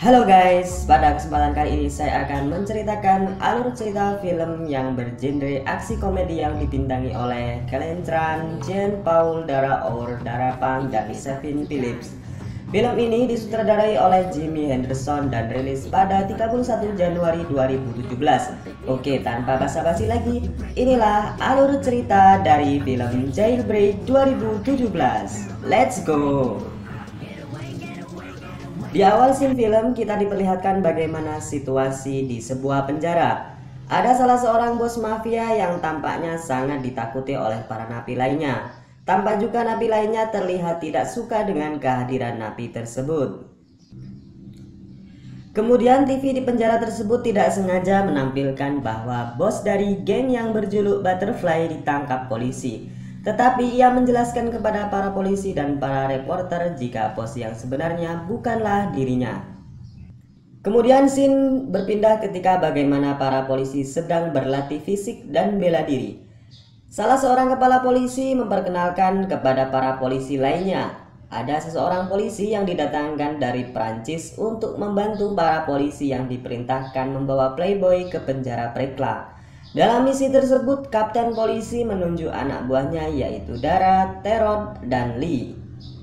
Halo guys, pada kesempatan kali ini saya akan menceritakan alur cerita film yang bergenre aksi komedi yang dibintangi oleh Kellen Tran, Jean Paul Daraour, Dara Pang, dan Kevin Phillips. Film ini disutradarai oleh Jimmy Henderson dan rilis pada 31 Januari 2017. Oke, tanpa basa-basi lagi, inilah alur cerita dari film Jailbreak 2017. Let's go! Di awal scene film kita diperlihatkan bagaimana situasi di sebuah penjara. Ada salah seorang bos mafia yang tampaknya sangat ditakuti oleh para napi lainnya. Tampak juga napi lainnya terlihat tidak suka dengan kehadiran napi tersebut. Kemudian TV di penjara tersebut tidak sengaja menampilkan bahwa bos dari geng yang berjuluk Butterfly ditangkap polisi. Tetapi ia menjelaskan kepada para polisi dan para reporter jika bos yang sebenarnya bukanlah dirinya. Kemudian scene berpindah ketika bagaimana para polisi sedang berlatih fisik dan bela diri. Salah seorang kepala polisi memperkenalkan kepada para polisi lainnya. Ada seseorang polisi yang didatangkan dari Prancis untuk membantu para polisi yang diperintahkan membawa Playboy ke penjara Prekla. Dalam misi tersebut, kapten polisi menunjuk anak buahnya yaitu Dara, Terod, dan Lee.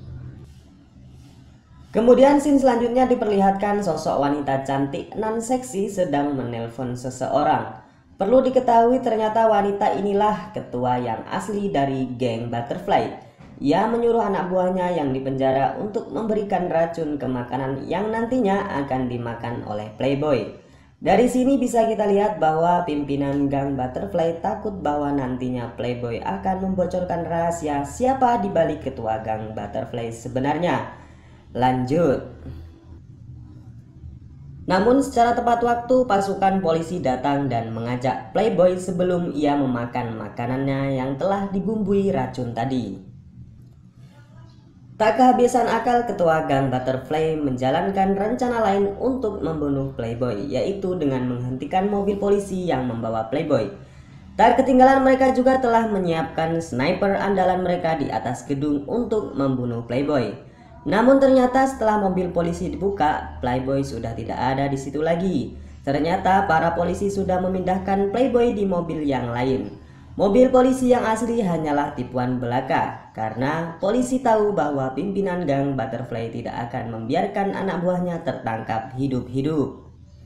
Kemudian scene selanjutnya diperlihatkan sosok wanita cantik nan seksi sedang menelpon seseorang. Perlu diketahui ternyata wanita inilah ketua yang asli dari geng Butterfly. Ia menyuruh anak buahnya yang dipenjara untuk memberikan racun ke makanan yang nantinya akan dimakan oleh Playboy. Dari sini bisa kita lihat bahwa pimpinan gang Butterfly takut bahwa nantinya Playboy akan membocorkan rahasia siapa di balik ketua gang Butterfly sebenarnya. Lanjut. Namun secara tepat waktu pasukan polisi datang dan mengajak Playboy sebelum ia memakan makanannya yang telah dibumbui racun tadi. Tak kehabisan akal, ketua gang Butterfly menjalankan rencana lain untuk membunuh Playboy, yaitu dengan menghentikan mobil polisi yang membawa Playboy. Tak ketinggalan mereka juga telah menyiapkan sniper andalan mereka di atas gedung untuk membunuh Playboy. Namun ternyata setelah mobil polisi dibuka, Playboy sudah tidak ada di situ lagi. Ternyata para polisi sudah memindahkan Playboy di mobil yang lain. Mobil polisi yang asli hanyalah tipuan belaka, karena polisi tahu bahwa pimpinan gang Butterfly tidak akan membiarkan anak buahnya tertangkap hidup-hidup.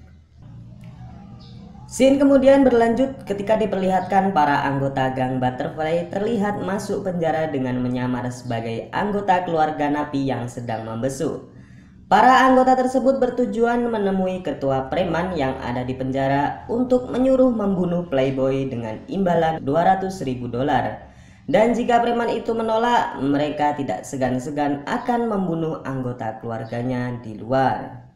Scene kemudian berlanjut ketika diperlihatkan para anggota gang Butterfly terlihat masuk penjara dengan menyamar sebagai anggota keluarga napi yang sedang membesuk. Para anggota tersebut bertujuan menemui ketua preman yang ada di penjara untuk menyuruh membunuh Playboy dengan imbalan $200.000. Dan jika preman itu menolak, mereka tidak segan-segan akan membunuh anggota keluarganya di luar.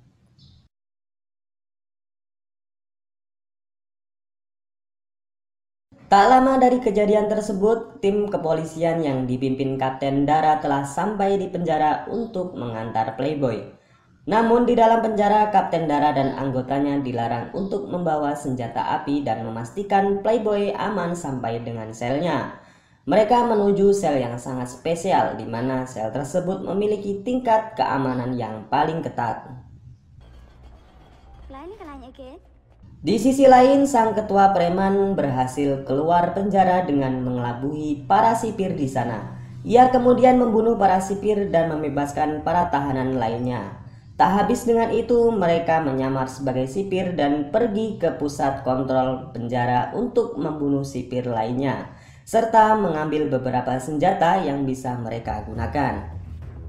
Tak lama dari kejadian tersebut, tim kepolisian yang dipimpin Kapten Dara telah sampai di penjara untuk mengantar Playboy. Namun di dalam penjara, Kapten Dara dan anggotanya dilarang untuk membawa senjata api dan memastikan Playboy aman sampai dengan selnya. Mereka menuju sel yang sangat spesial, di mana sel tersebut memiliki tingkat keamanan yang paling ketat. Di sisi lain, sang ketua preman berhasil keluar penjara dengan mengelabui para sipir di sana. Ia kemudian membunuh para sipir dan membebaskan para tahanan lainnya. Tak habis dengan itu, mereka menyamar sebagai sipir dan pergi ke pusat kontrol penjara untuk membunuh sipir lainnya, serta mengambil beberapa senjata yang bisa mereka gunakan.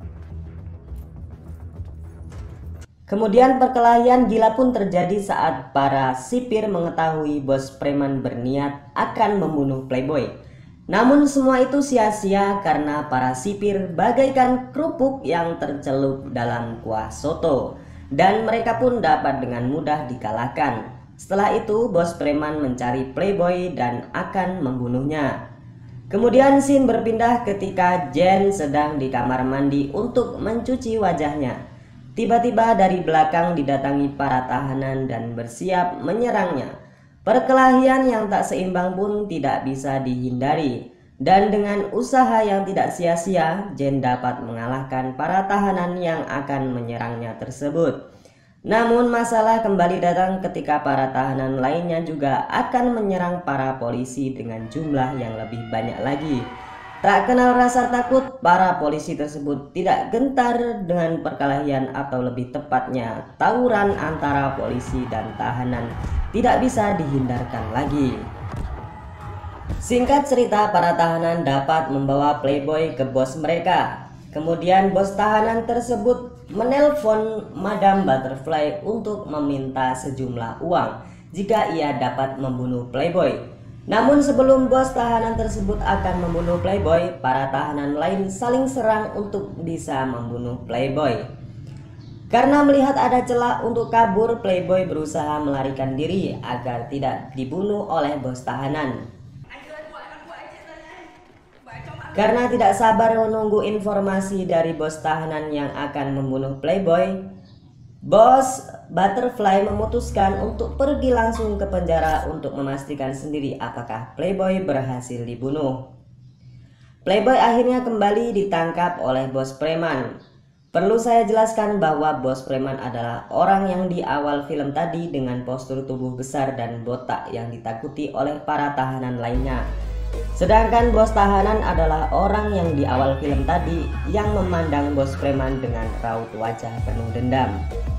Kemudian perkelahian gila pun terjadi saat para sipir mengetahui bos preman berniat akan membunuh Playboy. Namun semua itu sia-sia karena para sipir bagaikan kerupuk yang tercelup dalam kuah soto, dan mereka pun dapat dengan mudah dikalahkan. Setelah itu bos preman mencari Playboy dan akan membunuhnya. Kemudian scene berpindah ketika Jen sedang di kamar mandi untuk mencuci wajahnya. Tiba-tiba dari belakang didatangi para tahanan dan bersiap menyerangnya. Perkelahian yang tak seimbang pun tidak bisa dihindari, dan dengan usaha yang tidak sia-sia, Jen dapat mengalahkan para tahanan yang akan menyerangnya tersebut. Namun masalah kembali datang ketika para tahanan lainnya juga akan menyerang para polisi dengan jumlah yang lebih banyak lagi. Tak kenal rasa takut, para polisi tersebut tidak gentar dengan perkelahian atau lebih tepatnya tawuran antara polisi dan tahanan tidak bisa dihindarkan lagi. Singkat cerita, para tahanan dapat membawa Playboy ke bos mereka. Kemudian bos tahanan tersebut menelpon Madam Butterfly untuk meminta sejumlah uang jika ia dapat membunuh Playboy. Namun sebelum bos tahanan tersebut akan membunuh Playboy, para tahanan lain saling serang untuk bisa membunuh Playboy. Karena melihat ada celah untuk kabur, Playboy berusaha melarikan diri agar tidak dibunuh oleh bos tahanan. Karena tidak sabar menunggu informasi dari bos tahanan yang akan membunuh Playboy, bos Butterfly memutuskan untuk pergi langsung ke penjara untuk memastikan sendiri apakah Playboy berhasil dibunuh. Playboy akhirnya kembali ditangkap oleh bos preman. Perlu saya jelaskan bahwa bos preman adalah orang yang di awal film tadi dengan postur tubuh besar dan botak yang ditakuti oleh para tahanan lainnya. Sedangkan bos tahanan adalah orang yang di awal film tadi yang memandang bos preman dengan raut wajah penuh dendam.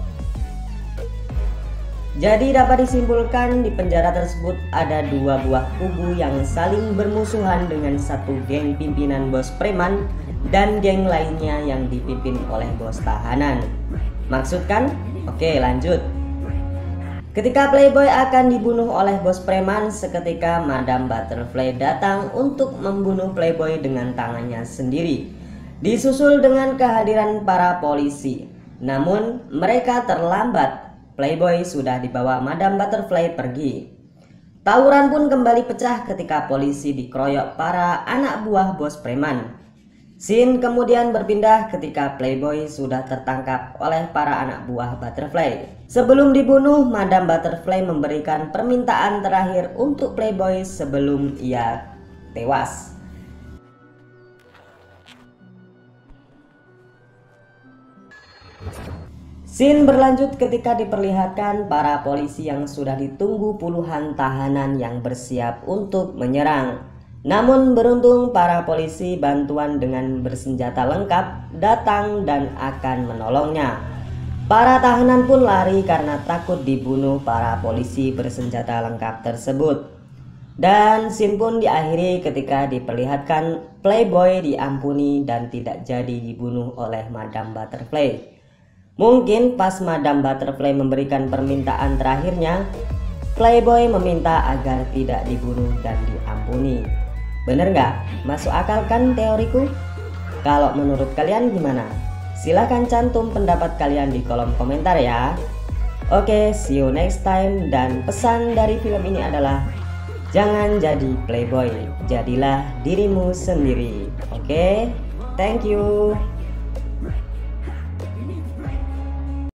Jadi dapat disimpulkan di penjara tersebut ada dua buah kubu yang saling bermusuhan dengan satu geng pimpinan bos preman dan geng lainnya yang dipimpin oleh bos tahanan. Maksud kan? Oke, lanjut. Ketika Playboy akan dibunuh oleh bos preman, seketika Madam Butterfly datang untuk membunuh Playboy dengan tangannya sendiri, disusul dengan kehadiran para polisi. Namun mereka terlambat. Playboy sudah dibawa Madam Butterfly pergi. Tawuran pun kembali pecah ketika polisi dikeroyok para anak buah bos preman. Scene kemudian berpindah ketika Playboy sudah tertangkap oleh para anak buah Butterfly. Sebelum dibunuh, Madam Butterfly memberikan permintaan terakhir untuk Playboy sebelum ia tewas. Scene berlanjut ketika diperlihatkan para polisi yang sudah ditunggu puluhan tahanan yang bersiap untuk menyerang. Namun beruntung para polisi bantuan dengan bersenjata lengkap datang dan akan menolongnya. Para tahanan pun lari karena takut dibunuh para polisi bersenjata lengkap tersebut. Dan scene pun diakhiri ketika diperlihatkan Playboy diampuni dan tidak jadi dibunuh oleh Madam Butterfly. Mungkin pas Madam Butterfly memberikan permintaan terakhirnya, Playboy meminta agar tidak dibunuh dan diampuni. Bener nggak? Masuk akal kan teoriku? Kalau menurut kalian gimana? Silahkan cantum pendapat kalian di kolom komentar ya. Oke, see you next time. Dan pesan dari film ini adalah jangan jadi playboy, jadilah dirimu sendiri. Oke, thank you.